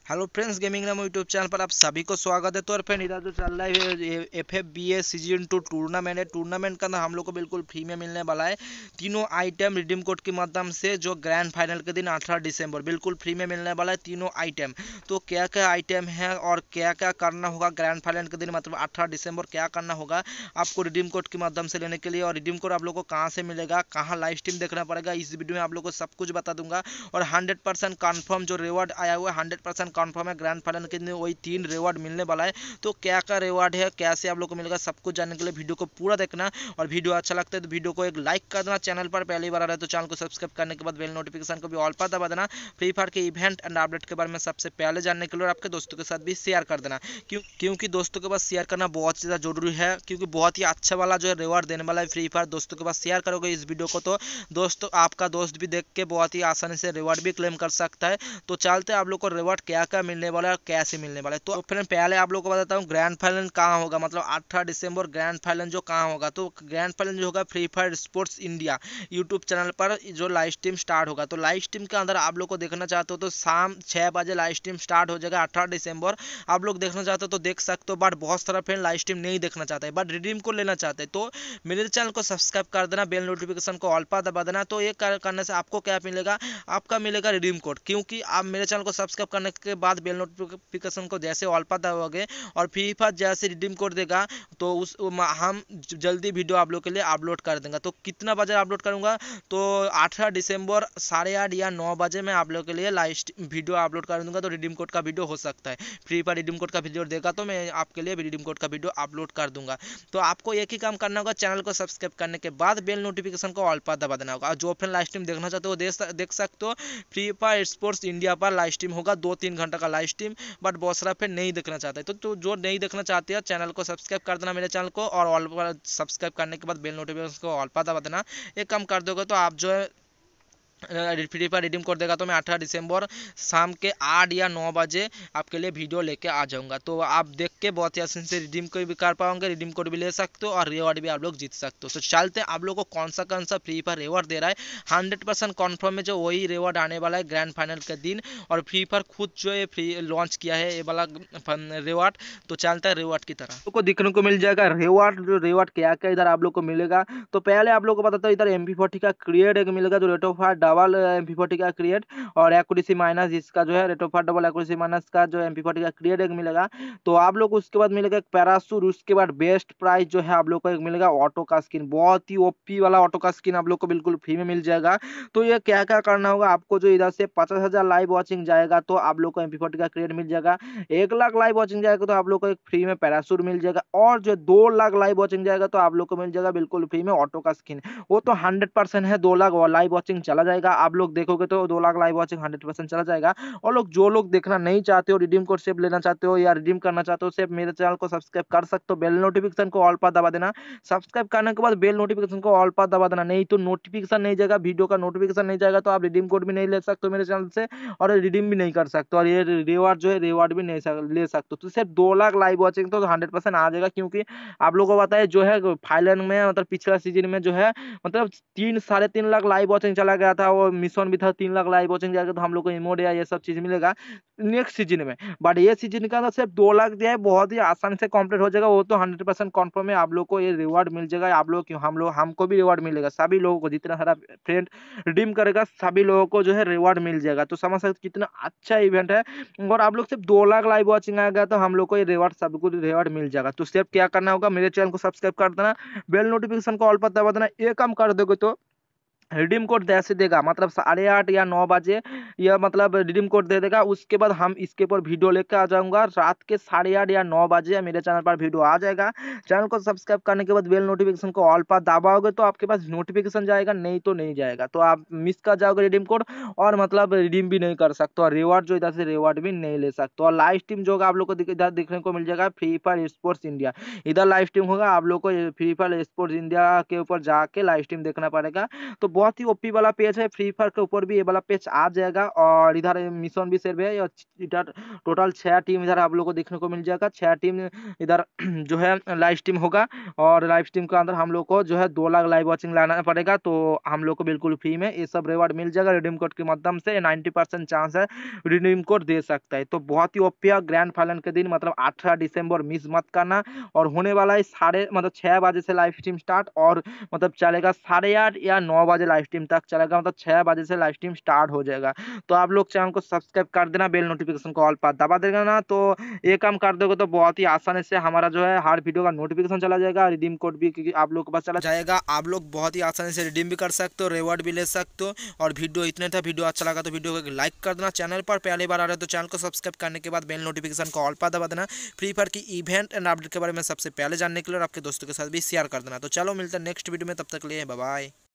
Hello friends, gaming Ramu YouTube channel पर आप सभी को स्वागत है। तो और फ्रेंड, इधर जो चल रहा है FFBA सीजन 2 टूर्नामेंट है। टूर्नामेंट का अंदर हम लोग को बिल्कुल फ्री में मिलने वाला है तीनों आइटम रिडीम कोड के माध्यम से, जो ग्रैंड फाइनल के दिन 18 दिसंबर बिल्कुल फ्री में मिलने वाला है तीनों आइटम। तो क्या क्या आइटम है और क्या क्या करना होगा ग्रैंड फाइनल के दिन, मतलब 18 दिसंबर क्या करना होगा आपको रिडीम कोड के माध्यम से लेने के लिए, और रिडीम कोड आप लोग को कहाँ से मिलेगा, कहाँ लाइव स्ट्रीम देखना पड़ेगा, इस वीडियो में आप लोग को सब कुछ बता दूंगा। और 100% कन्फर्म जो रिवॉर्ड आया हुआ है 100% कन्फर्म है। ग्रैंड फाइनल के दिन वही 3 रिवॉर्ड मिलने वाला है। तो क्या क्या रिवॉर्ड है, कैसे आप लोग को मिलेगा, सब कुछ जानने के लिए वीडियो को पूरा देखना। और वीडियो अच्छा लगता है तो वीडियो को एक लाइक कर देना। चैनल पर पहली बार आ रहा है तो चैनल को सब्सक्राइब करने के बाद बेल नोटिफिकेशन को भी ऑल पर दबा देना। फ्री फायर के इवेंट एंड अपडेट के बारे में सबसे पहले जानने के लिए, और आपके दोस्तों के साथ भी शेयर कर देना, क्योंकि दोस्तों के पास शेयर करना बहुत ज़्यादा जरूरी है, क्योंकि बहुत ही अच्छा वाला जो है रिवॉर्ड देने वाला है फ्री फायर। दोस्तों के पास शेयर करोगे इस वीडियो को तो दोस्तों आपका दोस्त भी देख के बहुत ही आसानी से रिवॉर्ड भी क्लेम कर सकता है। तो चलते आप लोग को रिवॉर्ड क्या क्या मिलने वाला है और कैसे मिलने वाला है। तो फ्रेंड, पहले आप लोग को बताता हूँ ग्रैंड फाइनल कहाँ होगा, मतलब 18 दिसंबर ग्रैंड फाइनल जो कहाँ होगा। तो ग्रैंड फाइनल जो होगा free fire sports India YouTube channel पर जो लाइव स्ट्रीम स्टार्ट होगा। तो लाइव स्ट्रीम के अंदर आप लोग को देखना चाहते हो तो शाम 6 बजे लाइव स्ट्रीम स्टार्ट हो जाएगा 18 दिसंबर। आप लोग देखना चाहते हो तो देख सकते हो, बट बहुत सारा फ्रेंड लाइव स्ट्रीम नहीं देखना चाहता है, बट रिडीम को लेना चाहते हैं। तो मेरे चैनल को सब्सक्राइब कर देना, बेल नोटिफिकेशन को ऑल पर दबा देना। तो ये करने से आपको क्या मिलेगा, आपका मिलेगा रिडीम कोड, क्योंकि आप मेरे चैनल को सब्सक्राइब करने के बाद बेल नोटिफिकेशन को जैसे ऑल पर दबाओगे और फ्री फायर जैसे रिडीम कोड देगा तो हम जल्दी वीडियो आप लोग के लिए अपलोड कर देंगे। तो कितना बजे अपलोड करूंगा, तो 18 दिसंबर 8:30 या 9 बजे मैं आप लोग के लिए लाइव वीडियो अपलोड कर दूंगा। तो रिडीम कोड का वीडियो हो सकता है, फ्री फायर रिडीम कोड का वीडियो देगा तो मैं आपके लिए रिडीम कोड का वीडियो अपलोड कर दूंगा। तो आपको एक ही काम करना होगा, चैनल को सब्सक्राइब करने के बाद बेल नोटिफिकेशन को ऑल पर दबा देना होगा। जो फ्रेंड लाइव स्ट्रीम देखना चाहते हो देख सकते हो, फ्री फायर स्पोर्ट्स इंडिया पर लाइव स्ट्रीम होगा 2-3 घंटा का लाइव स्ट्रीम। बट बहुत सारा फ्रेंड नहीं देखना चाहते, तो जो नहीं देखना चाहते हैं चैनल को सब्सक्राइब कर देना मेरे चैनल को, और ऑल पर सब्सक्राइब करने के बाद बेल नोटिफिकेशन को ऑल पर दबा देना। एक काम कर दोगे तो आप जो है फ्री फायर रिडीम कोड देगा तो मैं 18 दिसंबर शाम के 8 या 9 बजे आपके लिए वीडियो लेके आ जाऊंगा। तो आप देख के बहुत ही आसानी से रिडीम को भी कर पाओगे, रिडीम कोड भी ले सकते हो और रिवॉर्ड भी आप लोग जीत सकते हो। तो चलते हैं आप लोग को कौन सा फ्री फायर रिवॉर्ड दे रहा है 100% कन्फर्म है, जो वही रिवॉर्ड आने वाला है ग्रैंड फाइनल के दिन। और फ्री फायर खुद जो है फ्री लॉन्च किया है ये वाला रिवॉर्ड। तो चलता है रिवॉर्ड की तरह को देखने को मिल जाएगा रिवॉर्ड। जो रिवॉर्ड क्या क्या इधर आप लोग को मिलेगा, तो पहले आप लोग को बताता हूँ, इधर MP40 का क्रिएट एक मिलेगा, जो rate of fire double MP40 का क्रिएट और एक्यूरेसी माइनस, इसका जो है rate of fire double accuracy minus का जो MP40 का क्रिएट एक मिलेगा। तो आप लोग को उसके बाद मिलेगा एक पैरासूट, उसके बाद बेस्ट प्राइस जो है आप लोग को एक मिलेगा ऑटो का स्किन, बहुत ही ओपी वाला ऑटो का स्किन आप लोग को बिल्कुल फ्री में मिल जाएगा। तो ये क्या क्या करना होगा आपको, जो इधर से 50,000 लाइव वॉचिंग जाएगा तो आप लोग को MP40 का क्रिएट मिल जाएगा। 1 लाख लाइव वॉचिंग जाएगा तो आप लोग को एक फ्री में पैरासूट मिल जाएगा, और जो 2 लाख लाइव वॉचिंग जाएगा तो आप लोग को मिल जाएगा बिल्कुल फ्री में ऑटो का स्किन। वो तो 100% है, 2 लाख लाइव वॉचिंग चला जाएगा। आप लोग देखोगे तो 2 लाख लाइव वॉचिंग 100% चला जाएगा। और जो लोग देखना नहीं चाहते हो, रिडीम कोड सिर्फ लेना चाहते हो या रिडीम करना चाहते हो, सिर्फ मेरे चैनल को सब्सक्राइब कर सकते हो, बेल नोटिफिकेशन को ऑल पर दबा देना। सब्सक्राइब करने के बाद बेल नोटिफिकेशन को ऑल पर दबा देना, नहीं तो नोटिफिकेशन नहीं जाएगा, वीडियो का नोटिफिकेशन नहीं जाएगा, तो आप रिडीम कोड भी नहीं ले सकते हो मेरे चैनल से और रिडीम भी नहीं कर सकते, और ये रिवार्ड जो है रिवार्ड भी नहीं ले सकते हो। तो सिर्फ 2 लाख लाइव वॉचिंग तो 100% आ जाएगा, क्योंकि आप लोगों को पता है जो है फाइनल में, मतलब पिछला सीजन में जो है, मतलब 3-3.5 लाख लाइव वॉचिंग चला गया था, वो मिशन भी था 3 लाख लाइव वॉचिंग जाएगा, तो हम लोग को इमोट या ये सब चीज मिलेगा नेक्स्ट सीजन में। बट ये सीजन का अंदर सिर्फ 2 लाख दिया है, बहुत ही आसानी से कंप्लीट हो जाएगा, वो तो 100% कन्फर्म है। आप लोग को ये रिवार्ड मिल जाएगा, आप लोग क्यों, हमको भी रिवार्ड मिलेगा, सभी लोगों को जितना सारा फ्रेंड रिडीम करेगा सभी लोगों को जो है रिवार्ड मिल जाएगा। तो समझ सकते कितना अच्छा इवेंट है। और आप लोग सिर्फ 2 लाख लाइव वॉचिंग आएगा तो हम लोग को ये रिवार्ड, सबको रिवार्ड मिल जाएगा। तो सिर्फ क्या करना होगा, मेरे चैनल को सब्सक्राइब कर देना, बेल नोटिफिकेशन को ऑल पर दबा देना। ये काम कर दोगे तो रिडीम कोड जैसे देगा, मतलब 8:30 या 9 बजे यह मतलब रिडीम कोड दे देगा, उसके बाद हम इसके ऊपर वीडियो लेकर आ जाऊंगा रात के 8:30 या 9 बजे मेरे चैनल पर वीडियो आ जाएगा। चैनल को सब्सक्राइब करने के बाद बेल नोटिफिकेशन को ऑल पर दबाओगे तो आपके पास नोटिफिकेशन जाएगा, नहीं तो नहीं जाएगा, तो आप मिस कर जाओगे रिडीम कोड, और मतलब रिडीम भी नहीं कर सकते, और रिवॉर्ड जो इधर से रिवॉर्ड भी नहीं ले सकते। और लाइव स्ट्रीम जो होगा आप लोग को इधर देखने को मिल जाएगा फ्री फायर स्पोर्ट्स इंडिया, इधर लाइव स्ट्रीम होगा, आप लोग को फ्री फायर स्पोर्ट्स इंडिया के ऊपर जाके लाइव स्ट्रीम देखना पड़ेगा। तो बहुत ही ओपी वाला पेज है, फ्री फायर के ऊपर भी ये वाला पेज आ जाएगा। और इधर मिशन भी सेव है, और इधर टोटल 6 टीम इधर आप लोग को देखने को मिल जाएगा। 6 टीम इधर जो है लाइव स्ट्रीम होगा, और लाइव स्ट्रीम के अंदर हम लोग को जो है 2 लाख लाइव वॉचिंग लाना पड़ेगा। तो हम लोग को बिल्कुल फ्री में ये सब रिवार्ड मिल जाएगा रिडीम कोड के माध्यम से। 90% चांस है रिडीम कोड दे सकता है। तो बहुत ही ओपी ग्रैंड फाइनल के दिन मतलब 18 दिसंबर मिस मत करना। और होने वाला है 6 बजे से लाइव स्ट्रीम स्टार्ट, और मतलब चलेगा 8:30 या 9 बजे लाइव स्ट्रीम तक चलेगा, मतलब 6 बजे से लाइव स्ट्रीम स्टार्ट हो जाएगा। तो आप लोग चैनल को सब्सक्राइब कर देना, बेल नोटिफिकेशन को ऑल पर दबा देगा ना। तो ये काम कर दोगे तो बहुत ही आसानी से हमारा जो है हर वीडियो का नोटिफिकेशन चला जाएगा, रिडीम कोड भी क्योंकि आप लोग के पास चला जाएगा। आप लोग बहुत ही आसानी से रिडीम भी कर सकते हो, रिवॉर्ड भी ले सकते हो। और वीडियो इतने था, वीडियो अच्छा लगा तो वीडियो को लाइक कर देना। चैनल पर पहली बार आ रहे हो तो चैनल को सब्सक्राइब करने के बाद बेल नोटिफिकेशन को ऑल पर दबा देना। फ्री फायर की इवेंट एंड अपडेट के बारे में सबसे पहले जानने के लिए और आपके दोस्तों के साथ भी शेयर कर देना। तो चलो मिलते हैं नेक्स्ट वीडियो में, तब तक के लिए बाय बाय।